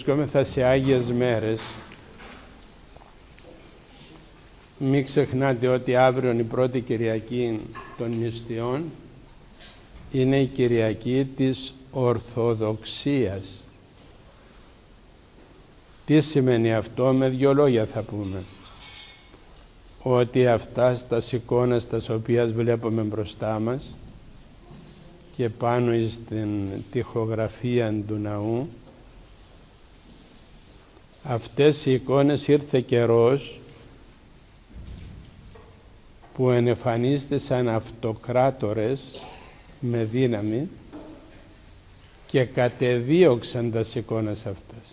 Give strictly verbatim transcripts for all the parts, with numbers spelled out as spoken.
βρισκόμεθα σε Άγιες Μέρες. Μην ξεχνάτε ότι αύριο η πρώτη Κυριακή των νηστείων είναι η Κυριακή της Ορθοδοξίας. Τι σημαίνει αυτό? Με δύο λόγια θα πούμε. Ότι αυτά στα εικόνες τα οποία βλέπουμε μπροστά μας και πάνω στην τοιχογραφία του ναού, αυτές οι εικόνες ήρθε καιρός που ενεφανίστησαν αυτοκράτορες με δύναμη και κατεδίωξαν τα εικόνες αυτές.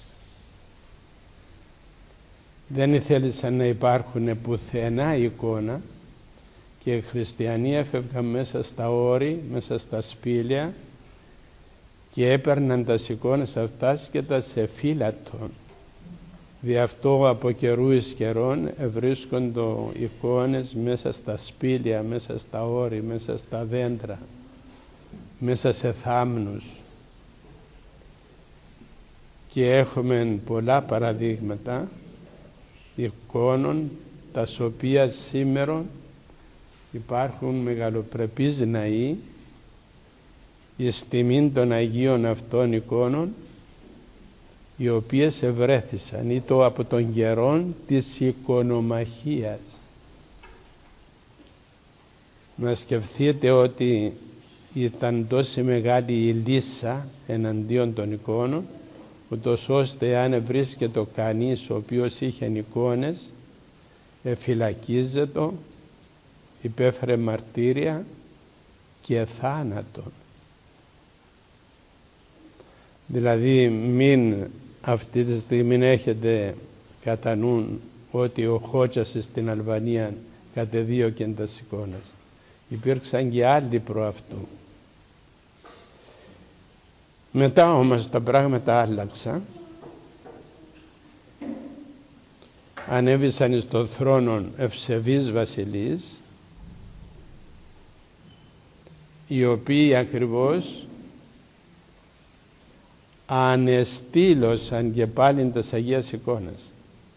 Δεν ήθελαν να υπάρχουν πουθενά εικόνα και οι χριστιανοί έφευγαν μέσα στα όρη, μέσα στα σπήλια και έπαιρναν τα εικόνες αυτάς και τα σε φύλατον. Δι' αυτό από καιρού εις καιρών ευρίσκονται εικόνες μέσα στα σπήλια, μέσα στα όρη, μέσα στα δέντρα, μέσα σε θάμνους. Και έχουμε πολλά παραδείγματα εικόνων, τα οποία σήμερα υπάρχουν μεγαλοπρεπείς ναοί εις τιμήν των Αγίων αυτών εικόνων, οι οποίες ευρέθησαν ή το από τον καιρόν της εικονομαχίας. Να σκεφτείτε ότι ήταν τόσο μεγάλη η λύσα εναντίον των εικόνων, ούτως ώστε αν βρίσκεται κανείς ο οποίος είχε εικόνες, εφυλακίζεται, υπέφερε μαρτύρια και θάνατον. Δηλαδή μην αυτή τη στιγμή έχετε κατά νου ότι ο Χότσας στην Αλβανία κατεδίωκεν τα εικόνες. Υπήρξαν και άλλοι προ αυτού. Μετά όμως τα πράγματα άλλαξαν. Ανέβησαν στον θρόνο ευσεβείς βασιλείς, οι οποίοι ακριβώς ανεστήλωσαν και πάλι τις Αγίες εικόνες.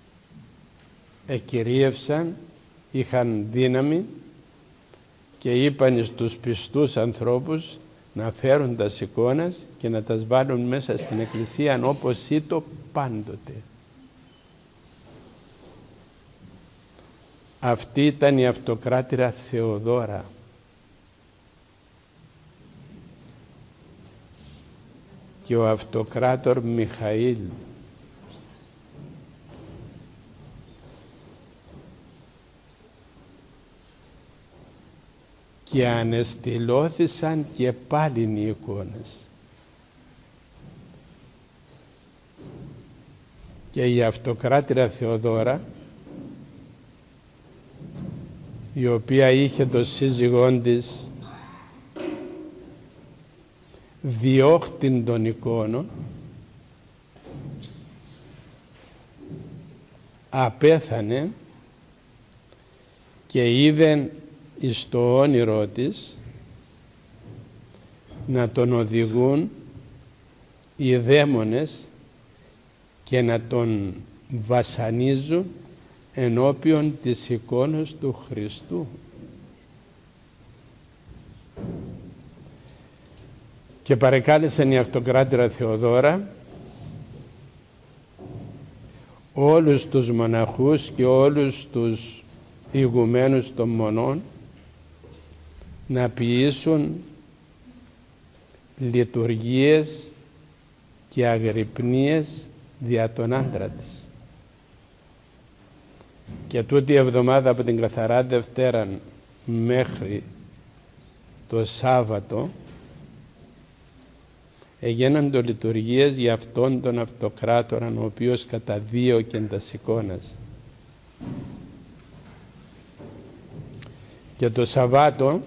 Εκυρίευσαν, είχαν δύναμη και είπαν στους πιστούς ανθρώπους να φέρουν τις εικόνες και να τις βάλουν μέσα στην εκκλησία όπως ήτο πάντοτε. Αυτή ήταν η αυτοκράτηρα Θεοδώρα. Και ο αυτοκράτορ Μιχαήλ. Και ανεστηλώθησαν και πάλι οι εικόνες. Και η αυτοκράτηρα Θεοδώρα, η οποία είχε το σύζυγόν της διώχτην των εικόνων, απέθανε και είδε εις το όνειρό της να τον οδηγούν οι δαίμονες και να τον βασανίζουν ενώπιον της εικόνας του Χριστού. Και παρεκάλεσαν η αυτοκράτηρα Θεοδώρα όλους τους μοναχούς και όλους τους ηγουμένους των μονών να ποιήσουν λειτουργίες και αγρυπνίες δια τον άντρα της. Και τούτη η εβδομάδα από την Καθαρά Δευτέρα μέχρι το Σάββατο έγιναν λειτουργίες για αυτόν τον αυτοκράτορα ο οποίος καταδίωκεν τας εικόνες. Και το Σαββάτο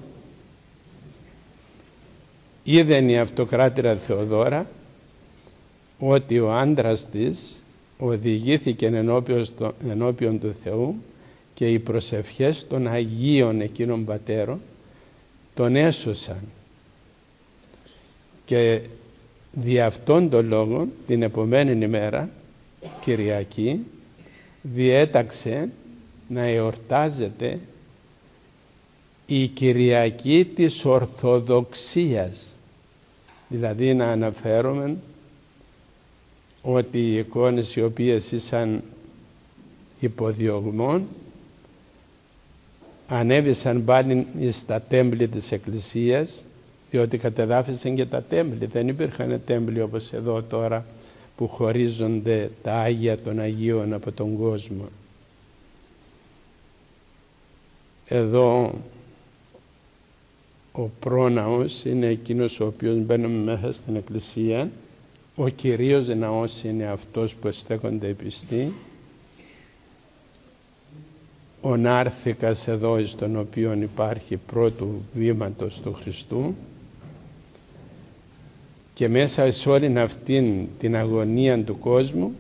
είδεν η αυτοκράτηρα Θεοδώρα ότι ο άντρας της οδηγήθηκε ενώπιον, στο, ενώπιον του Θεού και οι προσευχές των Αγίων εκείνων πατέρων τον έσωσαν. Και δι' αυτόν τον λόγο την επομένη ημέρα Κυριακή διέταξε να εορτάζεται η Κυριακή της Ορθοδοξίας. Δηλαδή να αναφέρουμε ότι οι εικόνες οι οποίες ήσαν υποδιωγμών ανέβησαν πάλι στα τέμπλη της Εκκλησίας, διότι κατεδάφισαν και τα τέμπλη. Δεν υπήρχαν τέμπλη όπως εδώ τώρα που χωρίζονται τα Άγια των Αγίων από τον κόσμο. Εδώ ο πρόναος είναι εκείνος ο οποίος μπαίνουμε μέσα στην Εκκλησία. Ο κυρίως ναός είναι αυτός που στέκονται οι πιστοί. Ο νάρθηκας εδώ στον οποίο υπάρχει πρώτου βήματος του Χριστού, και μέσα σε όλη αυτήν την αγωνία του κόσμου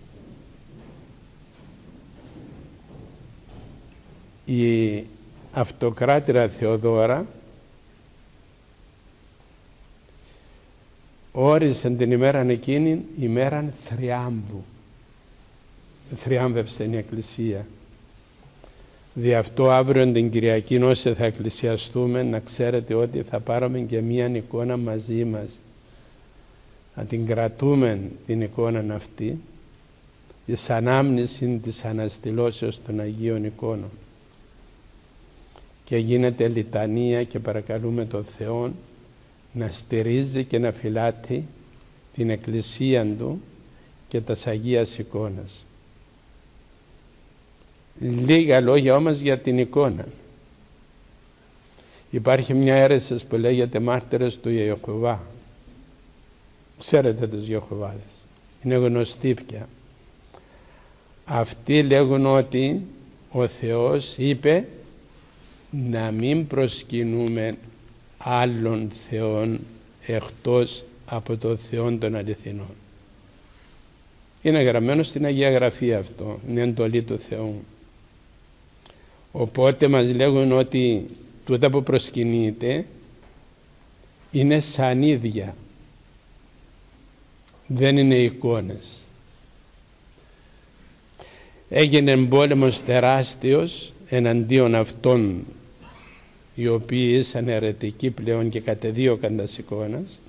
η αυτοκράτηρα Θεοδώρα όρισε την ημέρα εκείνη ημέραν θριάμβου. Θριάμβευσε η Εκκλησία. Δι' αυτό αύριο την Κυριακή όσοι θα εκκλησιαστούμε, να ξέρετε ότι θα πάρουμε και μία εικόνα μαζί μας. Να την κρατούμε την εικόνα αυτή εις ανάμνηση της αναστηλώσεως των Αγίων εικόνων. Και γίνεται λιτανία και παρακαλούμε τον Θεό να στηρίζει και να φυλάτει την Εκκλησία Του και τας Αγίας εικόνας. Λίγα λόγια όμως για την εικόνα. Υπάρχει μια αίρεση που λέγεται μάρτυρες του Ιεχωβά. Ξέρετε τους Ιεχωβάδες. Είναι γνωστοί πια. Αυτοί λέγουν ότι ο Θεός είπε να μην προσκυνούμε άλλων θεών εκτός από το Θεόν των αληθινών. Είναι γραμμένο στην Αγία Γραφή αυτό. Είναι εντολή του Θεού. Οπότε μας λέγουν ότι τούτα που προσκυνείτε είναι σανίδια. Δεν είναι εικόνες. Έγινε πόλεμος τεράστιος εναντίον αυτών οι οποίοι ήσαν αιρετικοί πλέον και κατεδίωκαν τας εικόνας,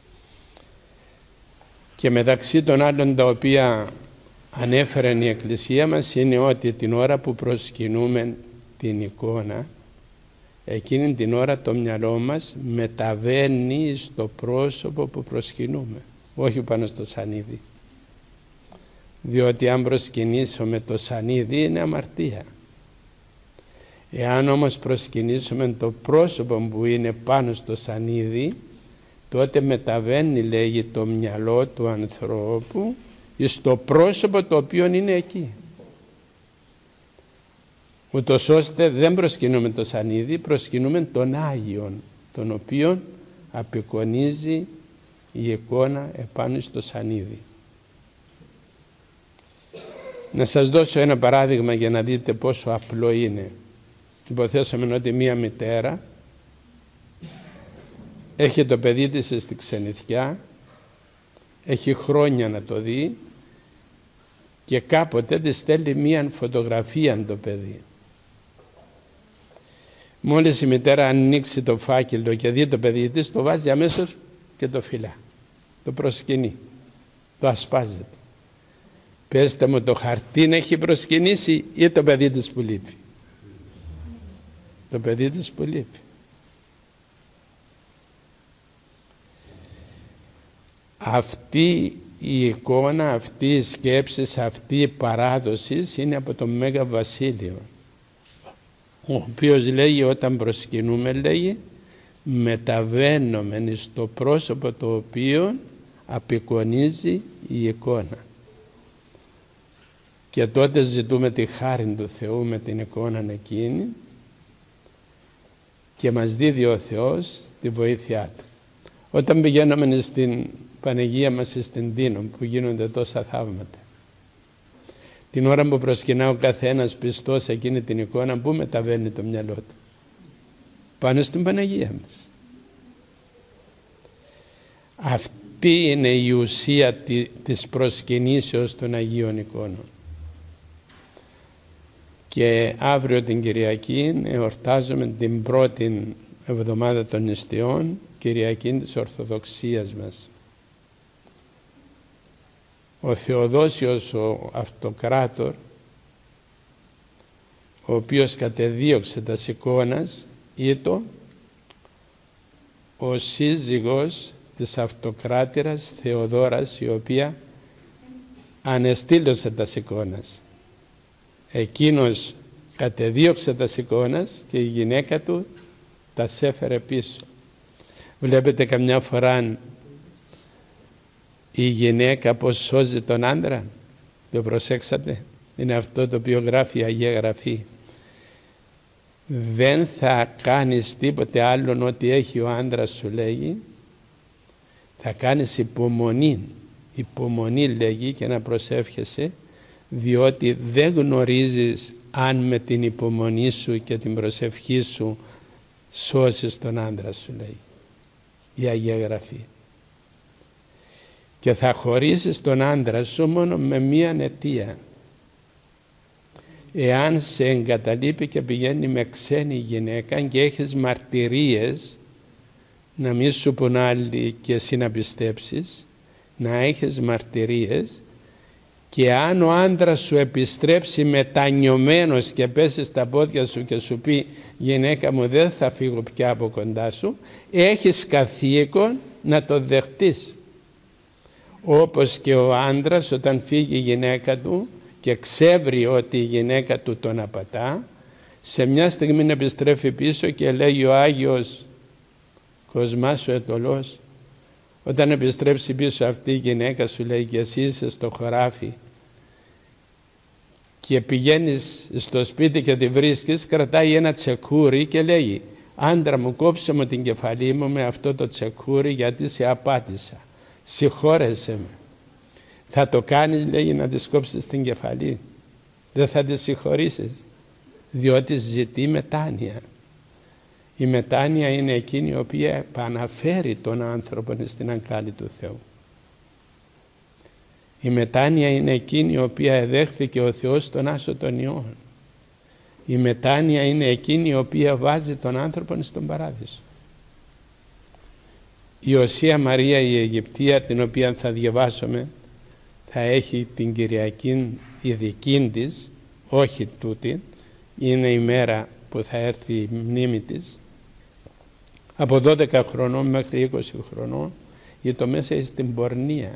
και μεταξύ των άλλων τα οποία ανέφερε η Εκκλησία μας είναι ότι την ώρα που προσκυνούμε την εικόνα, εκείνη την ώρα το μυαλό μας μεταβαίνει στο πρόσωπο που προσκυνούμε, όχι πάνω στο σανίδι. Διότι αν προσκυνήσουμε το σανίδι είναι αμαρτία. Εάν όμως προσκυνήσουμε το πρόσωπο που είναι πάνω στο σανίδι, τότε μεταβαίνει, λέγει, το μυαλό του ανθρώπου στο πρόσωπο το οποίο είναι εκεί. Ούτως ώστε δεν προσκυνούμε το σανίδι, προσκυνούμε τον Άγιον, τον οποίον απεικονίζει η εικόνα επάνω στο σανίδι. Να σας δώσω ένα παράδειγμα για να δείτε πόσο απλό είναι. Υποθέσαμε ότι μία μητέρα έχει το παιδί της στη ξενιθιά, έχει χρόνια να το δει και κάποτε της στέλνει μία φωτογραφία το παιδί. Μόλις η μητέρα ανοίξει το φάκελο και δει το παιδί της, το βάζει αμέσως και το φυλά, το προσκυνεί, το ασπάζεται. Πέστε μου, το χαρτί έχει προσκυνήσει ή το παιδί της που λείπει? Το παιδί της που λείπει. Αυτή η εικόνα, αυτή η σκέψη, αυτή η παράδοση είναι από τον Μέγα Βασίλειο, ο οποίος λέγει όταν προσκυνούμε, λέγει, μεταβαίνουμε στο πρόσωπο το οποίο απεικονίζει η εικόνα. Και τότε ζητούμε τη χάρη του Θεού με την εικόνα εκείνη και μας δίδει ο Θεός τη βοήθειά Του. Όταν πηγαίνουμε στην Παναγία μας στην Τίνο που γίνονται τόσα θαύματα, την ώρα που προσκυνά ο καθένας πιστός εκείνη την εικόνα, που μεταβαίνει το μυαλό του? Πάνω στην Παναγία μας. τι είναι η ουσία της προσκυνήσεως των Αγίων Εικόνων. Και αύριο την Κυριακή εορτάζουμε την πρώτη εβδομάδα των νηστείων, Κυριακή της Ορθοδοξίας μας. Ο Θεοδόσιος ο Αυτοκράτορ, ο οποίος κατεδίωξε τα εικόνας, ήταν ο σύζυγος της Αυτοκράτηρας Θεοδόρας, η οποία ανεστήλωσε τα εικόνας. Εκείνος κατεδίωξε τα εικόνας και η γυναίκα του τα έφερε πίσω. Βλέπετε καμιά φορά η γυναίκα πως σώζει τον άντρα. Το προσέξατε? Είναι αυτό το οποίο γράφει η Αγία Γραφή. Δεν θα κάνεις τίποτε άλλον ό,τι έχει ο άντρας, σου λέγει. Θα κάνεις υπομονή. Υπομονή λέγει, και να προσεύχεσαι, διότι δεν γνωρίζεις αν με την υπομονή σου και την προσευχή σου σώσεις τον άντρα, σου λέει η Αγία Γραφή. Και θα χωρίσεις τον άντρα σου μόνο με μία αιτία. Εάν σε εγκαταλείπει και πηγαίνει με ξένη γυναίκα και έχεις μαρτυρίες, να μην σου πουν άλλοι και εσύ να πιστέψεις, να έχεις μαρτυρίες, και αν ο άντρας σου επιστρέψει μετανιωμένος και πέσει στα πόδια σου και σου πει «Γυναίκα μου, δεν θα φύγω πια από κοντά σου», έχεις καθήκον να το δεχτείς. Όπως και ο άντρας όταν φύγει η γυναίκα του και ξεύρει ότι η γυναίκα του τον απατά, σε μια στιγμή να επιστρέφει πίσω και λέγει ο Άγιος Κοσμάς ο Αιτωλός, όταν επιστρέψει πίσω αυτή η γυναίκα, σου λέει, και εσύ είσαι στο χωράφι και πηγαίνεις στο σπίτι και τη βρίσκεις, κρατάει ένα τσεκούρι και λέει «Άντρα μου, κόψε μου την κεφαλή μου με αυτό το τσεκούρι γιατί σε απάτησα, συγχώρεσέ με». Θα το κάνεις, λέει, να της κόψεις την κεφαλή? Δεν θα τη συγχωρήσεις, διότι ζητεί μετάνοια. Η μετάνοια είναι εκείνη η οποία επαναφέρει τον άνθρωπο στην αγκάλη του Θεού. Η μετάνοια είναι εκείνη η οποία εδέχθηκε ο Θεός τον Άσο των Υιών. Η μετάνοια είναι εκείνη η οποία βάζει τον άνθρωπο στον παράδεισο. Η Οσία Μαρία η Αιγυπτία, την οποία θα διαβάσουμε, θα έχει την Κυριακή η δική της, όχι τούτη, είναι η μέρα που θα έρθει η μνήμη της. Από δώδεκα χρονών μέχρι είκοσι χρονών, για το μέσα στην πορνεία.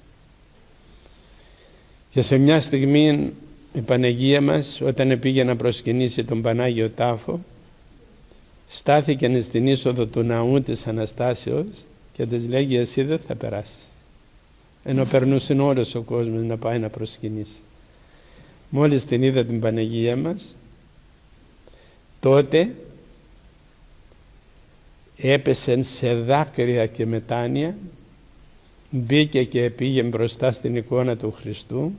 Και σε μια στιγμή η Παναγία μας, όταν πήγε να προσκυνήσει τον Πανάγιο Τάφο, στάθηκε στην είσοδο του ναού της Αναστάσεως και της λέγει «Εσύ δεν θα περάσεις». Ενώ περνούσε όλος ο κόσμος να πάει να προσκυνήσει. Μόλις την είδα την Παναγία μας, τότε έπεσε σε δάκρυα και μετάνοια, μπήκε και πήγε μπροστά στην εικόνα του Χριστού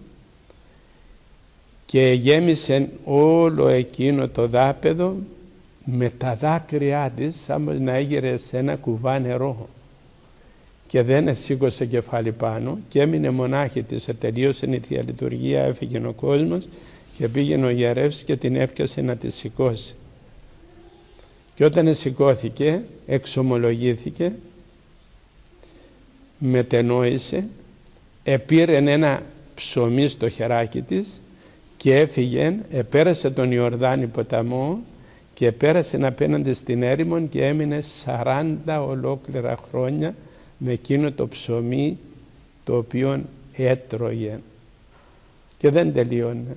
και γέμισε όλο εκείνο το δάπεδο με τα δάκρυά της, σαν να έγειρε σε ένα κουβά νερό, και δεν σήκωσε κεφάλι πάνω και έμεινε μονάχη της. Τελείωσε η Θεία Λειτουργία, έφυγε ο κόσμος και πήγαινε ο ιερεύς και την έπιασε να τη σηκώσει. Και όταν σηκώθηκε, εξομολογήθηκε, μετενόησε, επήρε ένα ψωμί στο χεράκι της και έφυγε, επέρασε τον Ιορδάνη ποταμό και πέρασε απέναντι στην έρημον και έμεινε σαράντα ολόκληρα χρόνια με εκείνο το ψωμί το οποίο έτρωγε και δεν τελείωνε.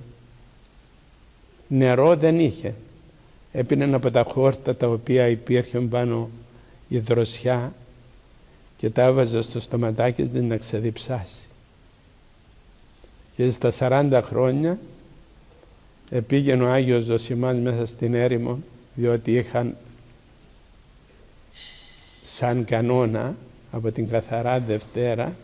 Νερό δεν είχε. Έπινε από τα χόρτα τα οποία υπήρχε πάνω η δροσιά και τα έβαζε στο στοματάκι της να ξεδιψάσει. Και στα σαράντα χρόνια επήγαινε ο Άγιος Ζωσιμάς μέσα στην έρημο, διότι είχαν σαν κανόνα από την Καθαρά Δευτέρα,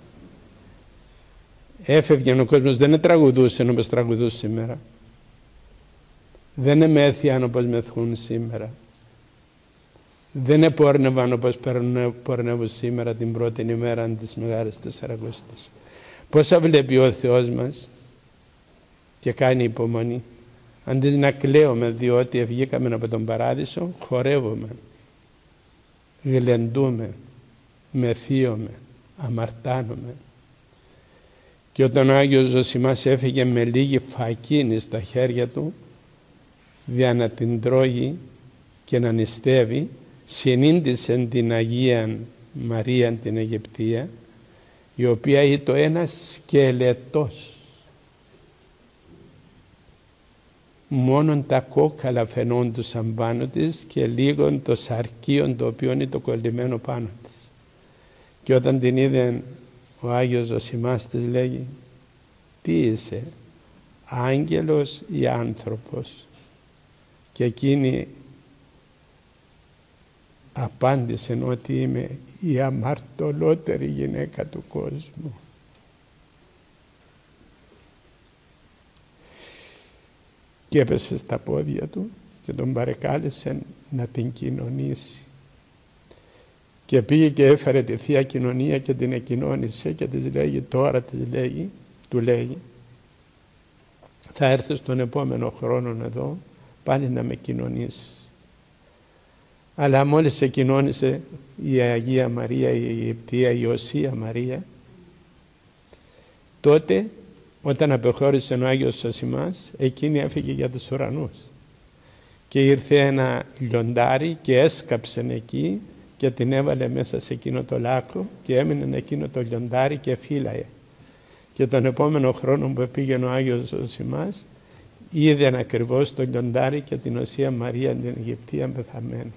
έφευγε ο κόσμος, δεν τραγουδούσε όπως τραγουδούσε σήμερα, δεν εμέθιαν όπως μεθούν σήμερα. δεν επόρνευαν όπως πορνεύουν σήμερα την πρώτη ημέρα της Μεγάλης Τεσσαρακοστής. Πόσα βλέπει ο Θεός μας και κάνει υπομονή. Αντί να κλαίουμε διότι βγήκαμε από τον παράδεισο, χορεύουμε, γλεντούμε, μεθύουμε, αμαρτάνουμε. Και όταν ο Άγιος Ζωσιμάς έφυγε με λίγη φακίνη στα χέρια του, δια να την τρώγει και να νηστεύει, συνήντησε την Αγία Μαρία την Αιγυπτία, η οποία ήταν ένας σκελετός. Μόνον τα κόκαλα φαινόντουσαν πάνω της και λίγο το σαρκείο το οποίο είναι το κολλημένο πάνω της. Και όταν την είδε ο Άγιος Ζωσιμάς της λέγει, τι είσαι, άγγελος ή άνθρωπος? Και εκείνη απάντησε ότι είμαι η αμαρτωλότερη γυναίκα του κόσμου. Και έπεσε στα πόδια του και τον παρεκάλεσε να την κοινωνήσει. Και πήγε και έφερε τη Θεία Κοινωνία και την εκοινώνησε και της λέγει, τώρα της λέγει, του λέγει, θα έρθεις τον επόμενο χρόνο εδώ πάλι να με κοινωνήσεις. Αλλά μόλις σε κοινώνησε η Αγία Μαρία, η Αιγυπτία, η Οσία Μαρία, τότε όταν απεχώρησε ο Άγιος Ζωσιμάς, εκείνη έφυγε για τους ουρανούς. Και ήρθε ένα λιοντάρι και έσκαψε εκεί και την έβαλε μέσα σε εκείνο το λάκκο και έμεινε εκείνο το λιοντάρι και φύλαε. Και τον επόμενο χρόνο που πήγαινε ο Άγιος Ζωσιμάς, είδε ακριβώς το λιοντάρι και την Οσία Μαρία την Αιγυπτία πεθαμένη.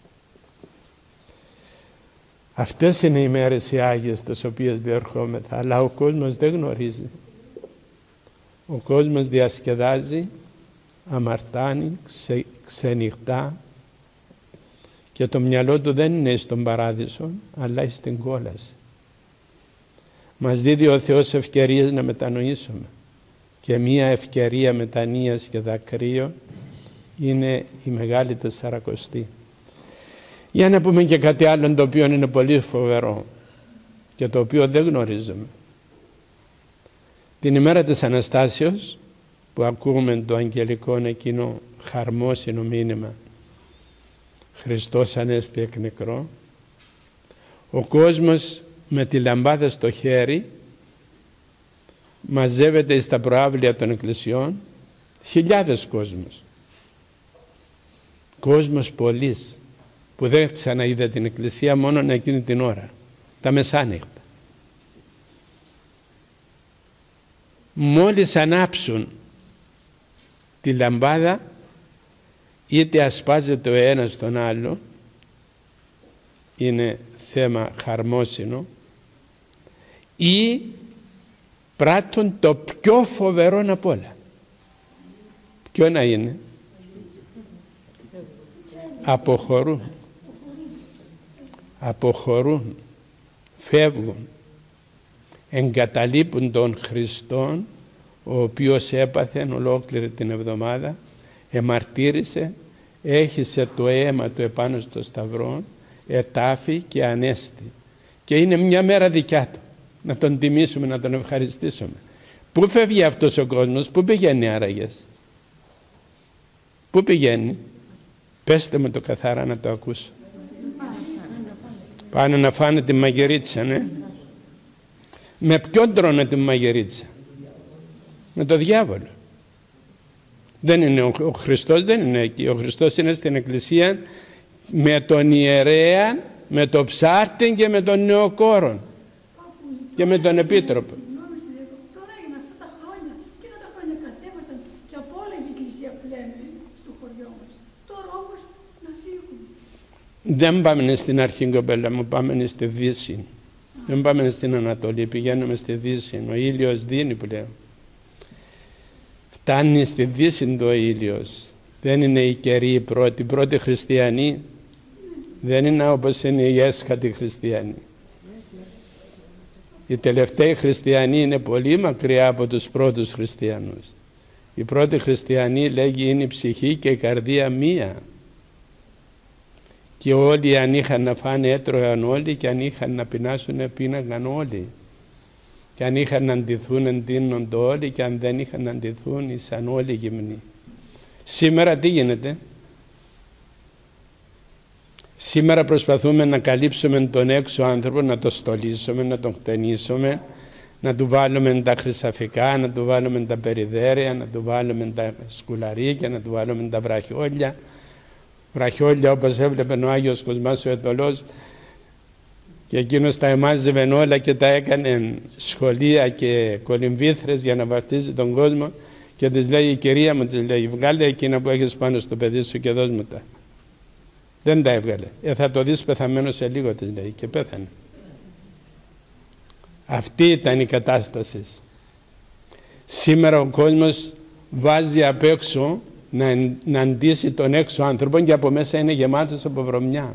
Αυτές είναι οι μέρες οι Άγιες τις οποίες διερχόμεθα, αλλά ο κόσμος δεν γνωρίζει. Ο κόσμος διασκεδάζει, αμαρτάνει, ξε, ξενυχτά και το μυαλό του δεν είναι στον παράδεισο, αλλά στην κόλαση. Μας δίδει ο Θεός ευκαιρίες να μετανοήσουμε και μία ευκαιρία μετανοίας και δακρύων είναι η Μεγάλη Τεσσαρακοστή. Για να πούμε και κάτι άλλο το οποίο είναι πολύ φοβερό και το οποίο δεν γνωρίζουμε. Την ημέρα της Αναστάσεως που ακούμε το αγγελικό εκείνο χαρμόσυνο μήνυμα Χριστός Ανέστη εκ νεκρό, ο κόσμος με τη λαμπάδα στο χέρι μαζεύεται στα προάβλια των εκκλησιών, χιλιάδες κόσμος. Κόσμος πολλής που δεν ξαναείδε την εκκλησία μόνο εκείνη την ώρα, τα μεσάνυχτα. Μόλις ανάψουν τη λαμπάδα, είτε ασπάζεται ο ένας τον άλλο, είναι θέμα χαρμόσυνο, ή πράττουν το πιο φοβερό απ' όλα. Ποιο να είναι? Αποχωρούν. Αποχωρούν. Φεύγουν. Εγκαταλείπουν τον Χριστόν, ο οποίος έπαθε ολόκληρη την εβδομάδα, εμαρτύρησε, έχισε το αίμα του επάνω στο σταυρό, ετάφη και ανέστη. Και είναι μια μέρα δικιά του. Να τον τιμήσουμε, να τον ευχαριστήσουμε. Πού φεύγει αυτός ο κόσμος, πού πηγαίνει άραγες? Πού πηγαίνει? Πέστε μου το καθαρά να το ακούσω. Πάνε να φάνε τη μαγειρίτσα, ναι. Με ποιον τρώνε τη μαγειρίτσα? Με το διάβολο. Δεν είναι ο, ο Χριστός δεν είναι εκεί. Ο Χριστός είναι στην εκκλησία με τον ιερέα, με τον ψάρτη και με τον νεοκόρον και με τον επίτροπο. Τώρα έγιναν αυτά τα χρόνια και αυτά τα χρόνια κατέβασταν και από όλα η εκκλησία που λένε στο χωριό μας. Τώρα όμως να φύγουν. Δεν πάμε στην αρχή, κοπέλα μου, πάμε στη Δύση. Δεν πάμε στην Ανατολή, πηγαίνουμε στη Δύση. Ο ήλιος δίνει πλέον. Φτάνει στη Δύση το ήλιος. Δεν είναι οι καιροί οι πρώτοι. Οι πρώτοι χριστιανοί δεν είναι όπως είναι οι έσχατοι χριστιανοί. Οι τελευταίοι χριστιανοί είναι πολύ μακριά από τους πρώτους χριστιανούς. Οι πρώτοι χριστιανοί λέγει είναι η ψυχή και η καρδία μία. Και όλοι αν είχαν να φάνε έτρωγαν όλοι, και αν είχαν να πεινάσουν πίναγαν όλοι. Και αν είχαν να ντυθούν εντύνονται όλοι, και αν δεν είχαν να ντυθούν ήσαν όλοι γυμνοί. Σήμερα τι γίνεται? Σήμερα προσπαθούμε να καλύψουμε τον έξω άνθρωπο, να το στολίσουμε, να τον χτενίσουμε, να του βάλουμε τα χρυσαφικά, να του βάλουμε τα περιδέρια, να του βάλουμε τα σκουλαρίκια, να του βάλουμε τα βραχιόλια. Βραχιόλια όπως έβλεπε ο Άγιος Κοσμάς ο Αιτωλός, και εκείνος τα εμάζευε όλα και τα έκανε σχολεία και κολυμβήθρες για να βαφτίζει τον κόσμο, και της λέει η κυρία μου, της λέει, βγάλε εκείνα που έχεις πάνω στο παιδί σου και δώσ' μου τα. Δεν τα έβγαλε. Ε, θα το δεις πεθαμένο σε λίγο, της λέει, και πέθανε. Αυτή ήταν η κατάσταση. Σήμερα ο κόσμος βάζει απ' έξω να, να αντίσει τον έξω άνθρωπο, και από μέσα είναι γεμάτος από βρωμιά.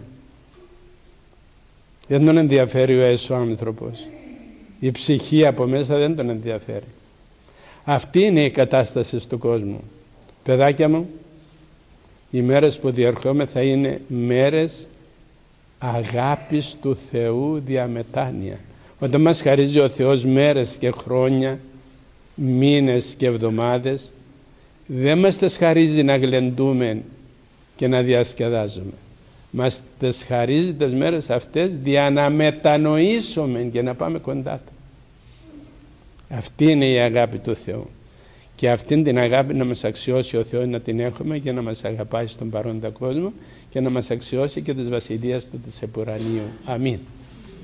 Δεν τον ενδιαφέρει ο έσω άνθρωπος. Η ψυχή από μέσα δεν τον ενδιαφέρει. Αυτή είναι η κατάσταση του κόσμου. Παιδάκια μου, οι μέρες που διερχόμεθα είναι μέρες αγάπης του Θεού διαμετάνοια. Όταν μας χαρίζει ο Θεός μέρες και χρόνια, μήνες και εβδομάδες, δεν μας τις χαρίζει να γλεντούμε και να διασκεδάζουμε. Μας τις χαρίζει τις μέρες αυτές για να μετανοήσουμε και να πάμε κοντά Του. Αυτή είναι η αγάπη του Θεού. Και αυτήν την αγάπη να μας αξιώσει ο Θεός να την έχουμε, και να μας αγαπάει στον παρόντα κόσμο, και να μας αξιώσει και της βασιλείας Του της επουρανίου. Αμήν.